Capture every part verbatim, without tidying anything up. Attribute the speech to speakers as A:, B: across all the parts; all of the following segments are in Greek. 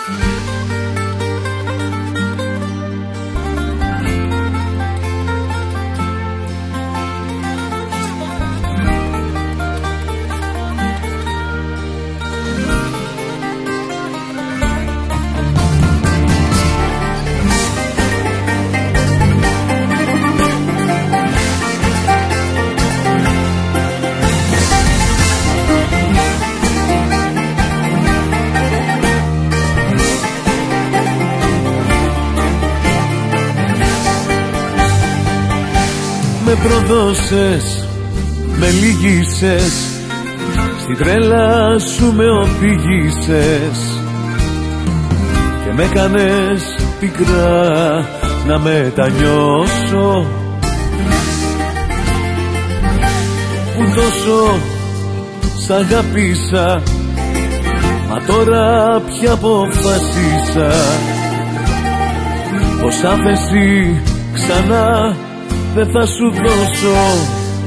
A: Με προδώσες, με λυγίσες, στην τρέλα σου με οδήγησες και με κάνες πικρά να μετανιώσω, που τόσο σ' αγαπήσα, μα τώρα πια αποφασίσα πως άφεση ξανά δεν θα σου δώσω.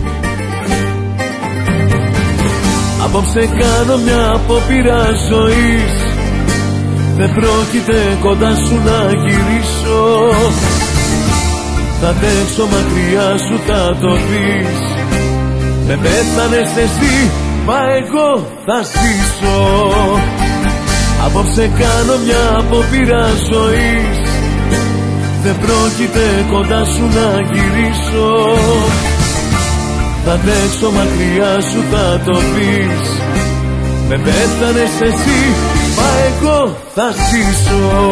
A: Απόψε κάνω μια απόπειρα ζωής, δεν πρόκειται κοντά σου να γυρίσω. Θα αντέξω μακριά σου, θα το δεις. Με πέθανες εσύ, μα εγώ θα ζήσω. Απόψε κάνω μια απόπειρα ζωής, δεν πρόκειται κοντά σου να γυρίσω. Θα αντέξω μακριά σου, θα το πεις. Με πέθανες εσύ, μα εγώ θα ζήσω.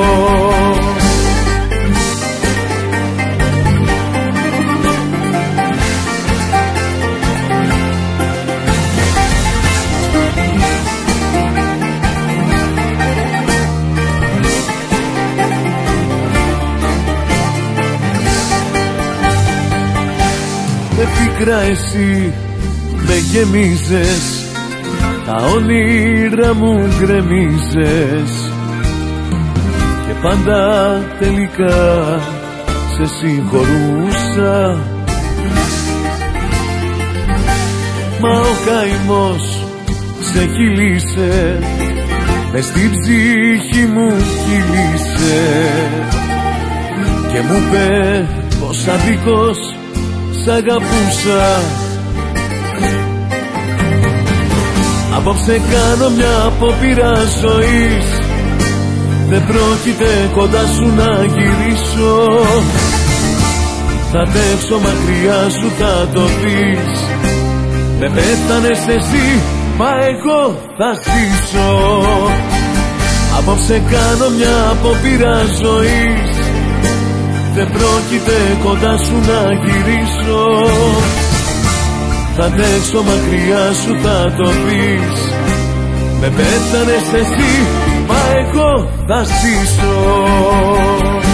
A: Με πίκρα εσύ με γεμίζες, τα όνειρα μου γκρεμίζες και πάντα τελικά σε συγχωρούσα. Μα ο καημός σε κύλησε, μες στην ψυχή μου κύλησε και μου είπε πως αδίκως σ' αγαπούσα. Απόψε κάνω μια απόπειρα ζωής, δεν πρόκειται κοντά σου να γυρίσω. Θα αντέξω μακριά σου, θα το πεις. Με πέθανες εσύ, μα εγώ θα ζήσω. Απόψε κάνω μια απόπειρα ζωής, δεν πρόκειται κοντά σου να γυρίσω. Θα αντέξω μακριά σου, θα το πεις. Με πέθανες εσύ, μα εγώ θα ζήσω.